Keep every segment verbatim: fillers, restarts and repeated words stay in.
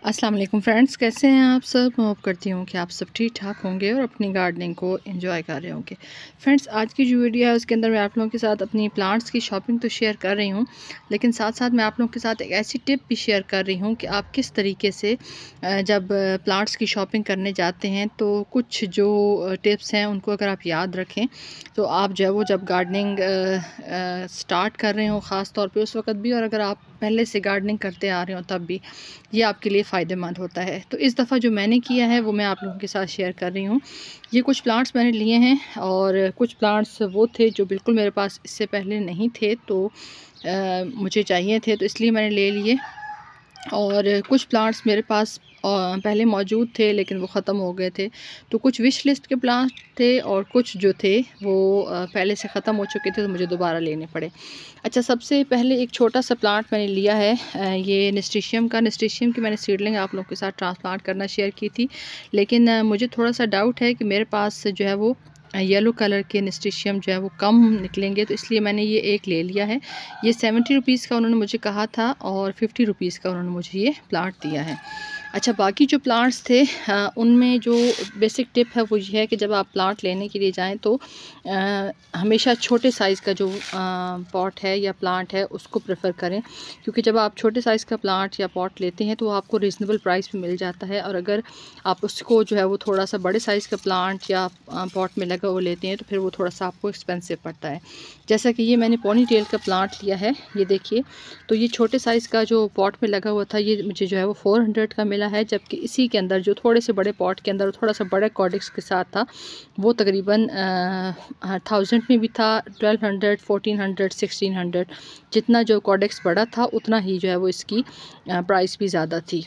अस्सलाम वालेकुम फ्रेंड्स, कैसे हैं आप सब। होप करती हूँ कि आप सब ठीक ठाक होंगे और अपनी गार्डनिंग को एंजॉय कर रहे होंगे। फ्रेंड्स, आज की जो वीडियो है उसके अंदर मैं आप लोगों के साथ अपनी प्लांट्स की शॉपिंग तो शेयर कर रही हूँ, लेकिन साथ साथ मैं आप लोगों के साथ एक ऐसी टिप भी शेयर कर रही हूँ कि आप किस तरीके से जब प्लांट्स की शॉपिंग करने जाते हैं तो कुछ जो टिप्स हैं उनको अगर आप याद रखें तो आप जो है वो जब गार्डनिंग स्टार्ट कर रहे हो ख़ास तौर पे उस वक्त भी, और अगर आप पहले से गार्डनिंग करते आ रहे हो तब भी ये आपके लिए फ़ायदेमंद होता है। तो इस दफ़ा जो मैंने किया है वो मैं आप लोगों के साथ शेयर कर रही हूँ। ये कुछ प्लांट्स मैंने लिए हैं और कुछ प्लांट्स वो थे जो बिल्कुल मेरे पास इससे पहले नहीं थे, तो आ, मुझे चाहिए थे तो इसलिए मैंने ले लिए। और कुछ प्लांट्स मेरे पास पहले मौजूद थे लेकिन वो ख़त्म हो गए थे। तो कुछ विश लिस्ट के प्लांट थे और कुछ जो थे वो पहले से ख़त्म हो चुके थे तो मुझे दोबारा लेने पड़े। अच्छा, सबसे पहले एक छोटा सा प्लांट मैंने लिया है, ये नेस्टेशियम का। नेस्टेशियम की मैंने सीडलिंग आप लोगों के साथ ट्रांसप्लांट करना शेयर की थी, लेकिन मुझे थोड़ा सा डाउट है कि मेरे पास जो है वो येलो कलर के नेस्टेशियम जो है वो कम निकलेंगे, तो इसलिए मैंने ये एक ले लिया है। ये सेवेंटी रुपीज़ का उन्होंने मुझे कहा था और फिफ्टी रुपीज़ का उन्होंने मुझे ये प्लांट दिया है। अच्छा, बाकी जो प्लांट्स थे आ, उनमें जो बेसिक टिप है वो ये है कि जब आप प्लांट लेने के लिए जाएं तो आ, हमेशा छोटे साइज़ का जो पॉट है या प्लांट है उसको प्रेफर करें, क्योंकि जब आप छोटे साइज़ का प्लांट या पॉट लेते हैं तो आपको रीज़नेबल प्राइस में मिल जाता है, और अगर आप उसको जो है वो थोड़ा सा बड़े साइज़ का प्लांट या पॉट में लगा वो लेते हैं तो फिर वो थोड़ा सा आपको एक्सपेंसिव पड़ता है। जैसा कि ये मैंने पॉनी टेल का प्लांट लिया है, ये देखिए। तो ये छोटे साइज़ का जो पॉट में लगा हुआ था ये मुझे जो है वो फोर हंड्रेड का मिला है, जबकि इसी के अंदर जो थोड़े से बड़े पॉट के अंदर थोड़ा सा बड़े कॉर्डिक्स के साथ था वो तकरीबन थाउजेंड में भी था, twelve hundred fourteen hundred sixteen hundred जितना जो कॉर्डिक्स बड़ा था उतना ही जो है वो इसकी प्राइस भी ज़्यादा थी।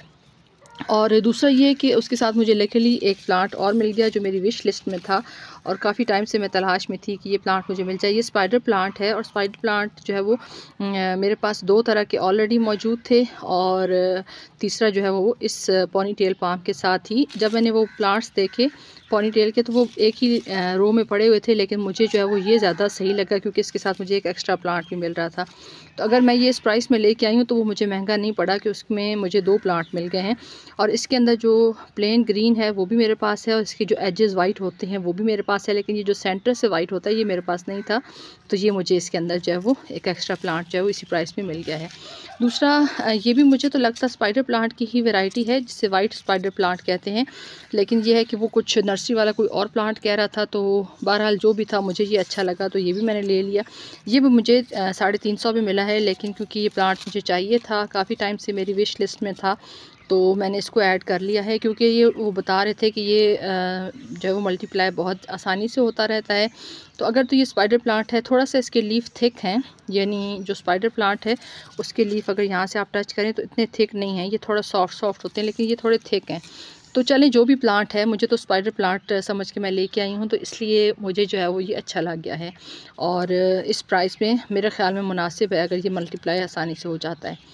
और दूसरा ये कि उसके साथ मुझे लकीली एक प्लांट और मिल गया जो मेरी विश लिस्ट में था और काफ़ी टाइम से मैं तलाश में थी कि ये प्लांट मुझे मिल जाए। ये स्पाइडर प्लांट है और स्पाइडर प्लांट जो है वो मेरे पास दो तरह के ऑलरेडी मौजूद थे, और तीसरा जो है वो इस पॉनी टेल पाम के साथ ही जब मैंने वो प्लांट्स देखे पॉनी टेल के तो वो एक ही रो में पड़े हुए थे, लेकिन मुझे जो है वो ये ज़्यादा सही लगा क्योंकि इसके साथ मुझे एक एक्स्ट्रा प्लांट भी मिल रहा था। तो अगर मैं ये इस प्राइस में लेके आई हूँ तो वो मुझे महंगा नहीं पड़ा कि उसमें मुझे दो प्लांट मिल गए हैं। और इसके अंदर जो प्लेन ग्रीन है वो भी मेरे पास है और इसके जो एजेस वाइट होते हैं वो भी मेरे पास है, लेकिन ये जो सेंटर से वाइट होता है ये मेरे पास नहीं था, तो ये मुझे इसके अंदर जो है वो एक एक्स्ट्रा प्लांट जो है वो इसी प्राइस में मिल गया है। दूसरा, ये भी मुझे तो लगता स्पाइडर प्लांट की ही वैरायटी है जिसे वाइट स्पाइडर प्लांट कहते हैं, लेकिन ये है कि वो कुछ नर्सरी वाला कोई और प्लांट कह रहा था, तो बहरहाल जो भी था मुझे ये अच्छा लगा तो ये भी मैंने ले लिया। ये भी मुझे साढ़े तीन सौ में मिला है, लेकिन क्योंकि ये प्लांट मुझे चाहिए था, काफ़ी टाइम से मेरी विश लिस्ट में था, तो मैंने इसको ऐड कर लिया है क्योंकि ये वो बता रहे थे कि ये जो है वो मल्टीप्लाई बहुत आसानी से होता रहता है। तो अगर तो ये स्पाइडर प्लांट है, थोड़ा सा इसके लीफ थिक हैं, यानी जो स्पाइडर प्लांट है उसके लीफ अगर यहाँ से आप टच करें तो इतने थिक नहीं हैं, ये थोड़ा सॉफ्ट सॉफ्ट होते हैं, लेकिन ये थोड़े थिक हैं। तो चलें, जो भी प्लांट है, मुझे तो स्पाइडर प्लांट समझ के मैं लेके आई हूँ, तो इसलिए मुझे जो है वो ये अच्छा लग गया है और इस प्राइस में मेरे ख़्याल में मुनासिब है अगर ये मल्टीप्लाई आसानी से हो जाता है।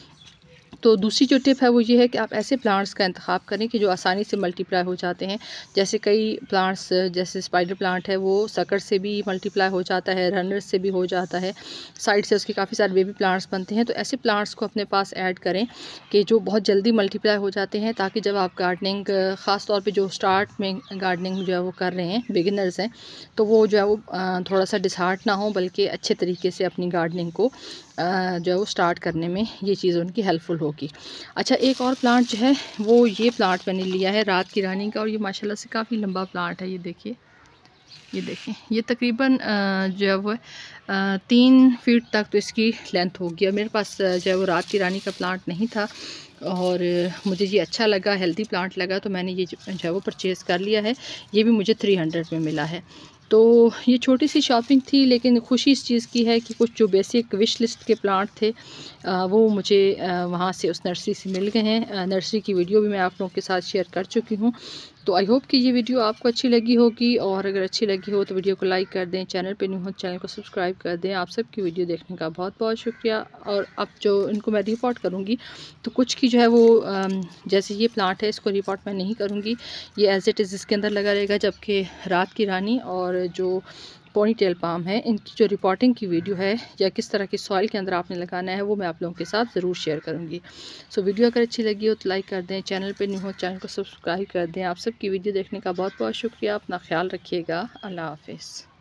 तो दूसरी जो टिप है वो ये है कि आप ऐसे प्लांट्स का इंतखाब करें कि जो आसानी से मल्टीप्लाई हो जाते हैं। जैसे कई प्लांट्स जैसे स्पाइडर प्लांट है वो सकर से भी मल्टीप्लाई हो जाता है, रनर से भी हो जाता है, साइड से उसके काफ़ी सारे बेबी प्लांट्स बनते हैं। तो ऐसे प्लांट्स को अपने पास ऐड करें कि जो बहुत जल्दी मल्टीप्लाई हो जाते हैं, ताकि जब आप गार्डनिंग ख़ास तौर पर जो स्टार्ट में गार्डनिंग जो है वो कर रहे हैं, बिगिनर्स हैं, तो वो जो है वो थोड़ा सा डिसहार्ट ना हो, बल्कि अच्छे तरीके से अपनी गार्डनिंग को जो है वो स्टार्ट करने में ये चीज़ उनकी हेल्पफुल होगी। अच्छा, एक और प्लांट जो है वो ये प्लांट मैंने लिया है रात की रानी का, और ये माशाल्लाह से काफ़ी लंबा प्लांट है। ये देखिए, ये देखें, ये तकरीबन जो है वो तीन फीट तक तो इसकी लेंथ होगी। और मेरे पास जो है वो रात की रानी का प्लांट नहीं था और मुझे ये अच्छा लगा, हेल्दी प्लांट लगा, तो मैंने ये जो है वो परचेज़ कर लिया है। ये भी मुझे थ्री हंड्रेड में मिला है। तो ये छोटी सी शॉपिंग थी, लेकिन खुशी इस चीज़ की है कि कुछ जो बेसिक विश लिस्ट के प्लांट थे वो मुझे वहाँ से उस नर्सरी से मिल गए हैं। नर्सरी की वीडियो भी मैं आप लोगों के साथ शेयर कर चुकी हूँ। तो आई होप कि ये वीडियो आपको अच्छी लगी होगी, और अगर अच्छी लगी हो तो वीडियो को लाइक कर दें, चैनल पे न्यू हो चैनल को सब्सक्राइब कर दें। आप सबकी वीडियो देखने का बहुत बहुत शुक्रिया। और अब जो इनको मैं रिपोर्ट करूँगी तो कुछ की जो है वो जैसे ये प्लांट है इसको रिपोर्ट मैं नहीं करूँगी, ये एज इट इज़ इसके अंदर लगा रहेगा, जबकि रात की रानी और जो पोनी टेल पाम है, इनकी जो रिपोर्टिंग की वीडियो है या किस तरह की सॉइल के अंदर आपने लगाना है वो मैं आप लोगों के साथ ज़रूर शेयर करूँगी। सो वीडियो अगर अच्छी लगी हो तो लाइक कर दें, चैनल पे न्यू हो चैनल को सब्सक्राइब कर दें। आप सबकी वीडियो देखने का बहुत बहुत शुक्रिया। अपना ख्याल रखिएगा। अल्लाह हाफिज़।